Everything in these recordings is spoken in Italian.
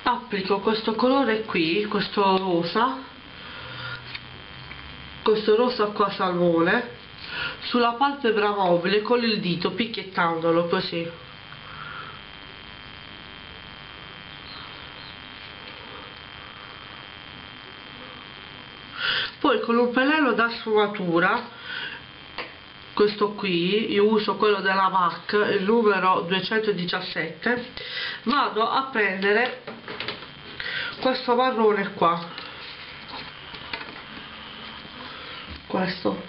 applico questo colore qui, questo rosa qua salmone, sulla palpebra mobile con il dito, picchiettandolo così. Poi con un pennello da sfumatura, questo qui, io uso quello della MAC, il numero 217, vado a prendere questo marrone qua, questo,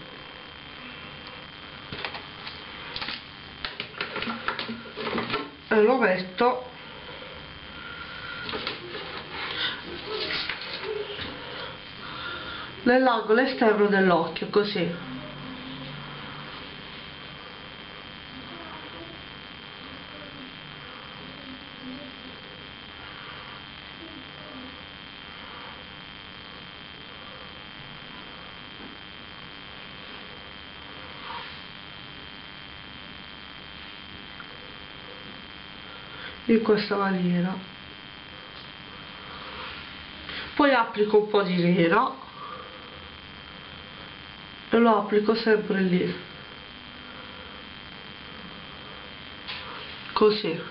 e lo metto nell'angolo esterno dell'occhio, così. In questa maniera. Poi applico un po' di nero e lo applico sempre lì, così.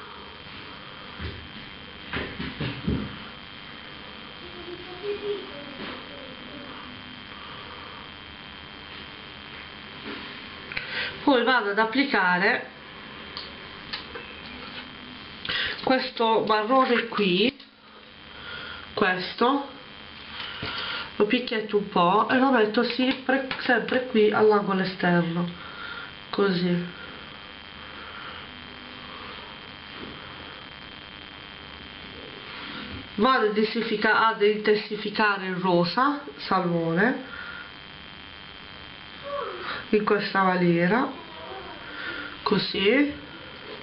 Poi vado ad applicare questo marrone qui, questo lo picchietto un po' e lo metto sempre qui all'angolo esterno, così. Vado ad intensificare il rosa salmone in questa maniera, così.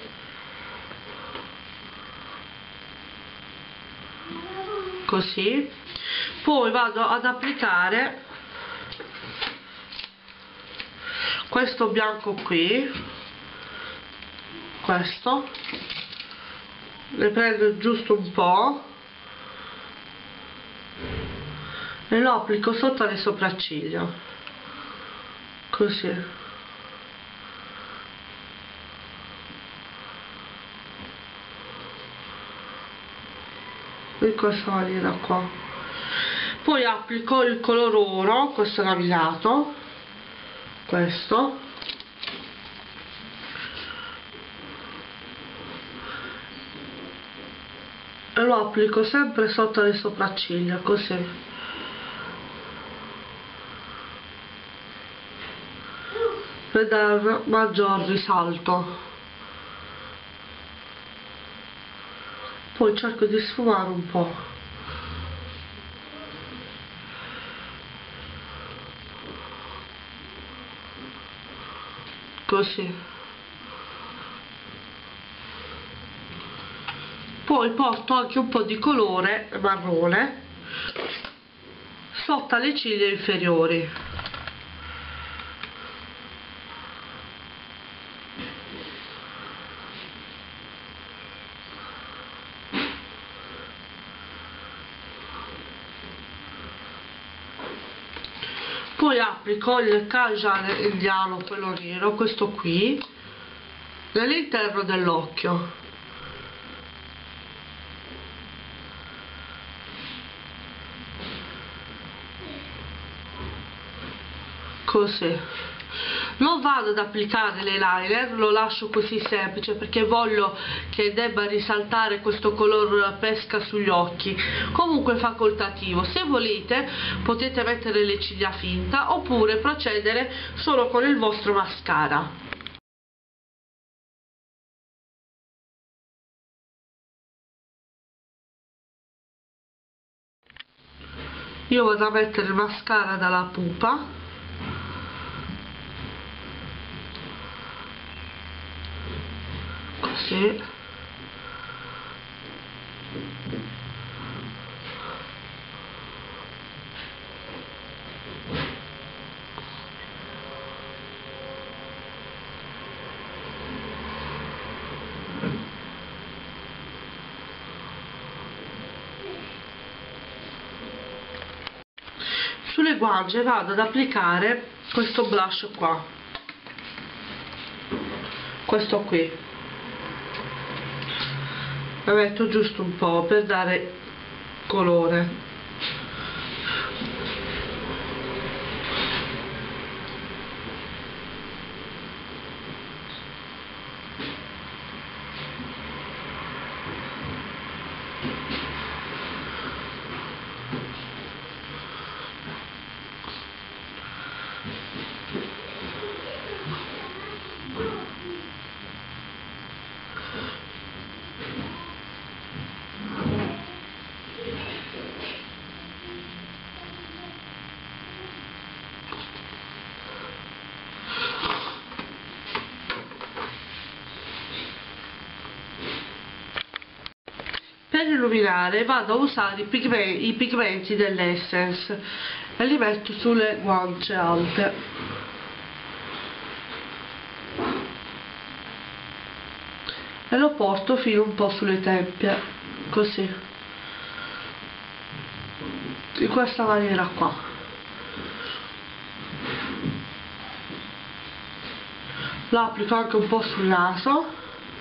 Così. Poi vado ad applicare questo bianco qui, questo, ne prendo giusto un po' e lo applico sotto le sopracciglia, così. In questa maniera qua. Poi applico il color oro, questo laminato, questo, e lo applico sempre sotto le sopracciglia, così. Per dare maggior risalto. Poi cerco di sfumare un po', così. Poi porto anche un po' di colore marrone sotto le ciglia inferiori, poi applico il Kajal indiano, quello nero, questo qui, nell'interno dell'occhio, così. Non vado ad applicare l'eyeliner, lo lascio così semplice perché voglio che debba risaltare questo color pesca sugli occhi. Comunque è facoltativo, se volete potete mettere le ciglia finta oppure procedere solo con il vostro mascara. Io vado a mettere il mascara dalla pupa, così. guance vado ad applicare questo blush qua, questo qui, lo metto giusto un po' per dare colore. Per illuminare vado a usare i pigmenti dell'Essence e li metto sulle guance alte. E lo porto fino un po' sulle tempie, così, in questa maniera qua. Lo applico anche un po' sul naso.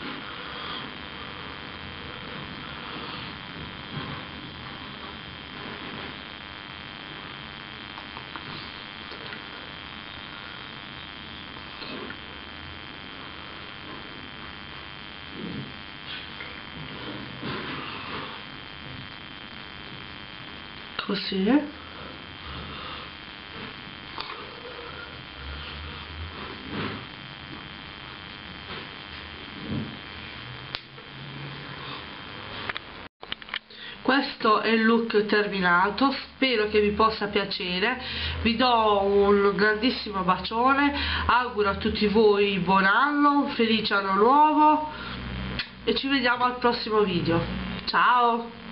Così. Questo è il look terminato, spero che vi possa piacere, vi do un grandissimo bacione, auguro a tutti voi buon anno, un felice anno nuovo e ci vediamo al prossimo video. Ciao!